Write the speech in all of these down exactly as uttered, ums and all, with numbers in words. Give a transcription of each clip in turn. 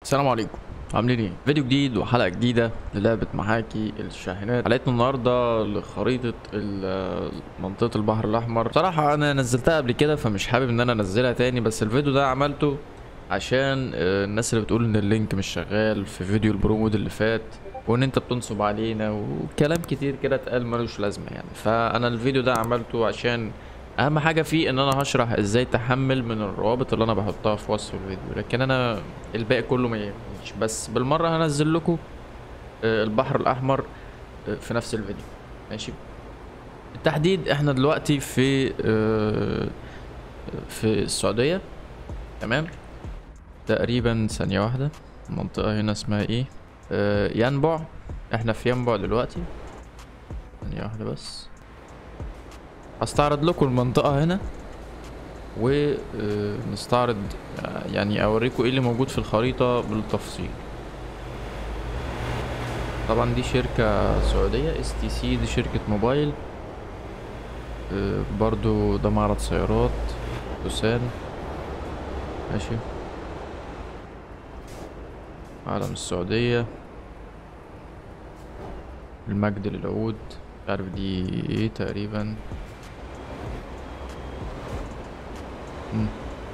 السلام عليكم، عاملين ايه؟ فيديو جديد وحلقة جديدة للعبة محاكي الشاحنات. حلقتنا النهاردة لخريطة ال- منطقة البحر الأحمر. بصراحة أنا نزلتها قبل كده فمش حابب إن أنا أنزلها تاني، بس الفيديو ده عملته عشان آه، الناس اللي بتقول إن اللينك مش شغال في فيديو البرو مود اللي فات، وإن أنت بتنصب علينا وكلام كتير كده اتقال ملوش لازمة يعني. فأنا الفيديو ده عملته عشان اهم حاجه فيه ان انا هشرح ازاي تحمل من الروابط اللي انا بحطها في وصف الفيديو، لكن انا الباقي كله ما يهمنيش، بس بالمره هنزل لكم آه، البحر الاحمر آه، في نفس الفيديو. ماشي. بالتحديد احنا دلوقتي في آه، في السعوديه. تمام. تقريبا ثانيه واحده. المنطقه هنا اسمها ايه؟ آه، ينبع. احنا في ينبع دلوقتي. ثانيه واحده بس، هستعرض لكم المنطقه هنا ونستعرض، يعني اوريكم ايه اللي موجود في الخريطة بالتفصيل. طبعا دي شركة سعودية اس تي سي، دي شركة موبايل. آه، برضو ده معرض سيارات توسان. ماشي. علم السعودية، المجد للعود، مش عارف دي ايه تقريبا. مم.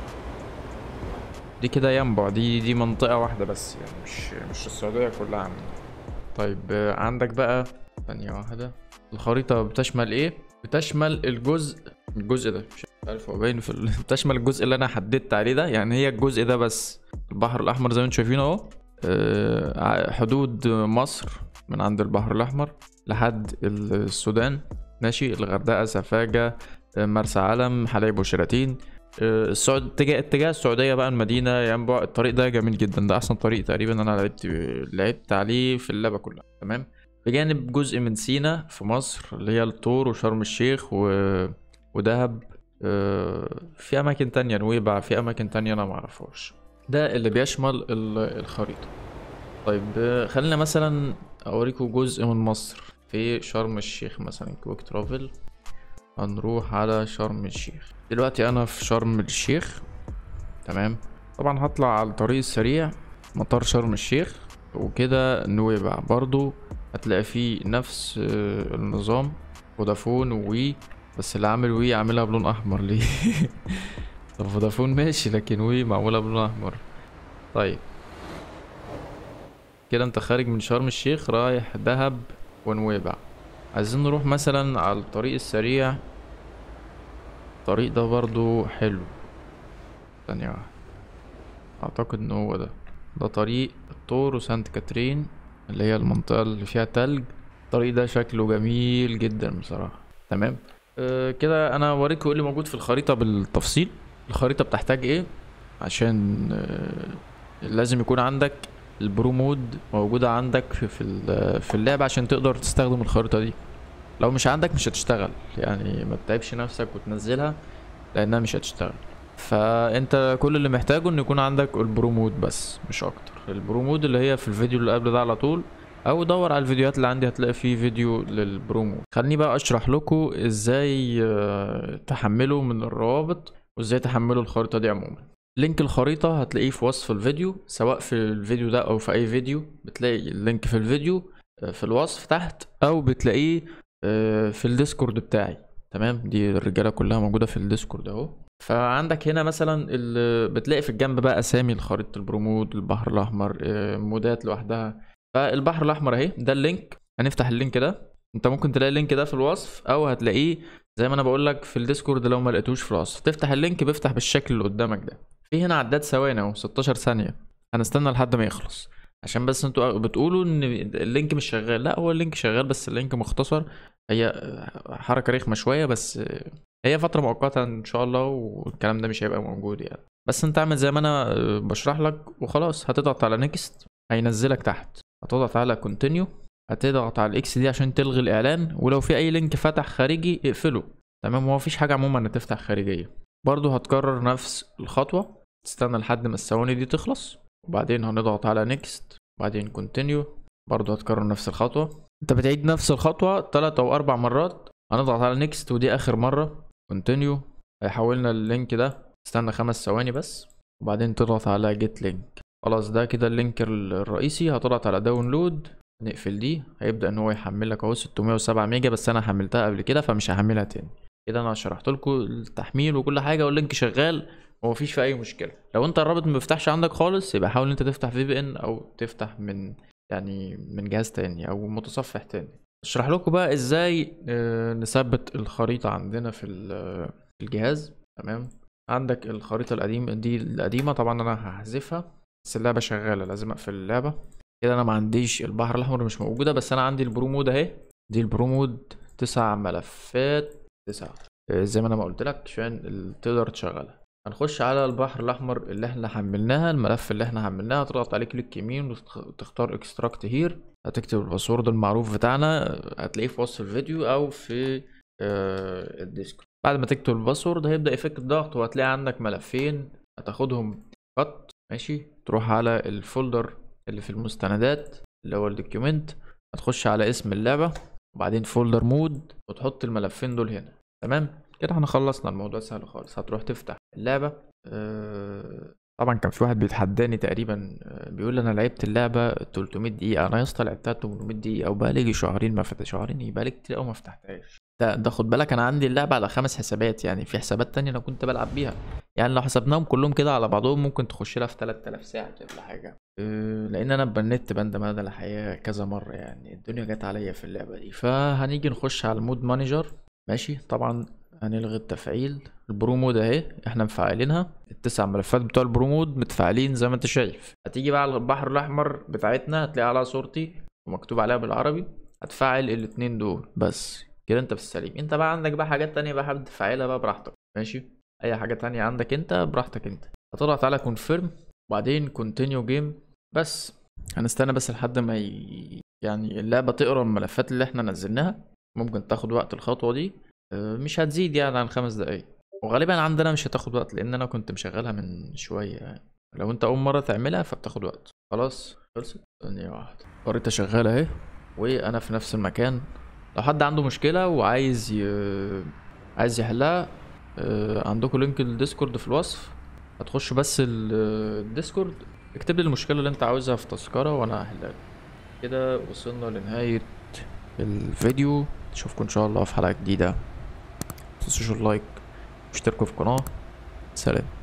دي كده ينبع، دي دي منطقة واحدة بس، يعني مش مش السعودية كلها عامة. طيب آه، عندك بقى ثانية واحدة. الخريطة بتشمل ايه؟ بتشمل الجزء الجزء ده، مش عارف هو باين في ال... بتشمل الجزء اللي انا حددت عليه ده، يعني هي الجزء ده بس. البحر الاحمر زي ما انتم شايفين اهو. آه، حدود مصر من عند البحر الاحمر لحد السودان. ماشي. الغردقة، سفاجة، آه، مرسى علم، حلايب وشلاتين. آه، السعود اتجاه اتجاه السعودية بقى، المدينة ينبع. الطريق ده جميل جدا، ده أحسن طريق تقريبا أنا لعبت لعبت عليه في اللعبة كلها. تمام. بجانب جزء من سينا في مصر اللي هي الطور وشرم الشيخ و... ودهب. آه، في أماكن تانية، نويبع، في أماكن تانية أنا معرفهاش. ده اللي بيشمل ال- الخريطة. طيب آه، خلينا مثلا أوريكم جزء من مصر في شرم الشيخ، مثلا كويك ترافل. هنروح على شرم الشيخ. دلوقتي انا في شرم الشيخ. تمام. طبعا هطلع على الطريق السريع، مطار شرم الشيخ، وكده نويبع برضو هتلاقي فيه نفس آه، النظام. فودافون ووي، بس اللي عامل وي عاملها بلون احمر ليه؟ طب فودافون ماشي، لكن وي معمولة بلون احمر. طيب كده انت خارج من شرم الشيخ رايح دهب ونويبع. عايزين نروح مثلا على الطريق السريع. الطريق ده برضو حلو. ثانية واحدة، اعتقد ان هو ده ده طريق الطور وسانت كاترين، اللي هي المنطقة اللي فيها تلج. الطريق ده شكله جميل جدا بصراحة. تمام. أه كده انا اوريكم ايه اللي موجود في الخريطة بالتفصيل. الخريطة بتحتاج ايه عشان أه لازم يكون عندك البرو مود موجودة عندك في في ال- في اللعبة عشان تقدر تستخدم الخريطة دي. لو مش عندك مش هتشتغل، يعني ما تتعبش نفسك وتنزلها لانها مش هتشتغل. فانت كل اللي محتاجه ان يكون عندك البرو مود بس، مش اكتر. البرو مود اللي هي في الفيديو اللي قبل ده على طول، او دور على الفيديوهات اللي عندي هتلاقي فيه فيديو للبرو مود. خليني بقى اشرح لكم ازاي آه، تحملوا من الروابط وازاي تحملوا الخريطة دي عموما. لينك الخريطة هتلاقيه في وصف الفيديو، سواء في الفيديو ده او في اي فيديو بتلاقي اللينك في الفيديو آه، في الوصف تحت، او بتلاقيه آه، في الديسكورد بتاعي. تمام. دي الرجالة كلها موجودة في الديسكورد اهو. فعندك هنا مثلا ال- بتلاقي في الجنب بقى اسامي الخريطة، البرومود، البحر الاحمر، آه، مودات لوحدها. فالبحر الاحمر اهي، ده اللينك. هنفتح اللينك ده. انت ممكن تلاقي اللينك ده في الوصف، او هتلاقيه زي ما انا بقول لك في الديسكورد. لو ما لقيتوش في الوصف تفتح اللينك، بيفتح بالشكل اللي قدامك ده. في هنا عداد ثواني اهو، ستاشر ثانية. هنستنى لحد ما يخلص، عشان بس انتوا بتقولوا ان اللينك مش شغال. لا، هو اللينك شغال بس اللينك مختصر. هي حركة رخمة شوية، بس هي فترة مؤقتة ان شاء الله، والكلام ده مش هيبقى موجود يعني. بس انت اعمل زي ما انا آه، بشرح لك وخلاص. هتضغط على نيكست، هينزلك تحت. هتضغط على كونتينيو، هتضغط على الاكس دي عشان تلغي الاعلان، ولو في اي لينك فتح خارجي اقفله. تمام. هو مفيش حاجة عموما هتفتح خارجية. برضو هتكرر نفس الخطوة، تستنى لحد ما الثواني دي تخلص، وبعدين هنضغط على نيكست، وبعدين كونتينيو. برضو هتكرر نفس الخطوة. انت بتعيد نفس الخطوة تلات او اربع مرات. هنضغط على نيكست ودي اخر مرة. كونتينيو. هيحولنا اللينك ده، استنى خمس ثواني بس، وبعدين تضغط على جيت لينك. خلاص ده كده اللينك الرئيسي. هتضغط على داونلود، نقفل دي. هيبدأ ان هو يحمل لك اهو ستمية وسبعة ميجا، بس انا حملتها قبل كده فمش هحملها تاني. كده انا شرحت لكم التحميل وكل حاجه، واللينك شغال ومفيش فيه اي مشكله. لو انت الرابط ما بيفتحش عندك خالص، يبقى حاول انت تفتح في بي ان او تفتح من يعني من جهاز تاني او متصفح تاني. اشرح لكم بقى ازاي آه، نثبت الخريطه عندنا في ال- في الجهاز. تمام. عندك الخريطه القديمه دي القديمه طبعا انا هحذفها، بس اللعبه شغاله لازم اقفل اللعبه. كده انا ما عنديش البحر الاحمر مش موجوده، بس انا عندي البرو مود اهي. دي البرو مود تسع ملفات، تسعة آه، زي ما انا ما قلت لك عشان ال- تقدر تشغلها. هنخش على البحر الاحمر اللي احنا حملناها، الملف اللي احنا حملناه. تضغط عليه كليك يمين وتختار اكستراكت هير. هتكتب الباسورد المعروف بتاعنا، هتلاقيه في وصف الفيديو او في آه، الديسكورد. بعد ما تكتب الباسورد هيبدأ يفك الضغط، وهتلاقي عندك ملفين هتاخدهم قط. ماشي. تروح على الفولدر اللي في المستندات اللي هو الدوكيومنت، هتخش على اسم اللعبة وبعدين فولدر مود، وتحط الملفين دول هنا. تمام كده احنا خلصنا الموضوع سهل خالص. هتروح تفتح اللعبة. أه طبعا كان في واحد بيتحداني تقريبا، أه بيقول لي انا لعبت اللعبة تلتمية دقيقة. انا يا اسطى لعبتها تمنمية دقيقة وبقى لي شهرين ما فتح شهرين، يبقى لي كتير قوي ما فتحتهاش. ده ده خد بالك انا عندي اللعبة على خمس حسابات، يعني في حسابات تانية انا كنت بلعب بيها. يعني لو حسبناهم كلهم كده على بعضهم ممكن تخش لها في تلات آلاف ساعة ولا حاجة. أه لان انا بنت بند مدى الحياة كذا مرة، يعني الدنيا جت عليا في اللعبة دي. فهنيجي نخش على المود مانجر. ماشي. طبعا هنلغي التفعيل. البرو مود اهي احنا مفعلينها، التسع ملفات بتوع البرو مود متفعلين زي ما انت شايف. هتيجي بقى على البحر الاحمر بتاعتنا، هتلاقي عليها صورتي ومكتوب عليها بالعربي. هتفعل الاتنين دول بس كده انت في السليم. انت بقى عندك بقى حاجات تانية بقى حابب تفعلها بقى براحتك. ماشي. اي حاجة تانية عندك انت براحتك انت. هتضغط على كونفيرم وبعدين كونتينيو جيم. بس هنستنى بس لحد ما ي... يعني اللعبة تقرا الملفات اللي احنا نزلناها. ممكن تاخد وقت الخطوة دي، أه، مش هتزيد يعني عن خمس دقايق. وغالبا عندنا مش هتاخد وقت لان انا كنت مشغلها من شوية يعني. لو انت اول مرة تعملها فبتاخد وقت. خلاص خلصت. ثانية واحدة. الخريطة شغالة اهي وانا في نفس المكان. لو حد عنده مشكلة وعايز ي... عايز يحلها، أه، عندكم لينك الديسكورد في الوصف. هتخش بس ال- الديسكورد، اكتب لي المشكلة اللي انت عاوزها في تذكرة وانا هحلها لك. كده وصلنا لنهاية الفيديو. اشوفكم ان شاء الله في حلقة جديدة. متنسوش اللايك واشتركوا في القناة. سلام.